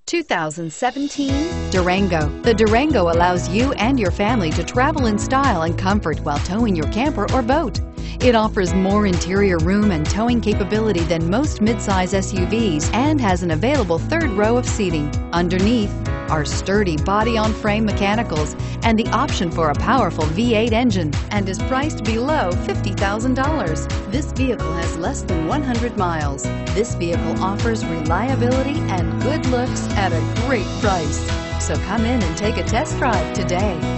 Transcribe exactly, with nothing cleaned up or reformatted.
two thousand seventeen Durango. The Durango allows you and your family to travel in style and comfort while towing your camper or boat. It offers more interior room and towing capability than most midsize S U Vs and has an available third row of seating. Underneath are sturdy body-on-frame mechanicals and the option for a powerful V eight engine, and is priced below fifty thousand dollars. This vehicle has less than one hundred miles. This vehicle offers reliability and good looks at a great price. So come in and take a test drive today.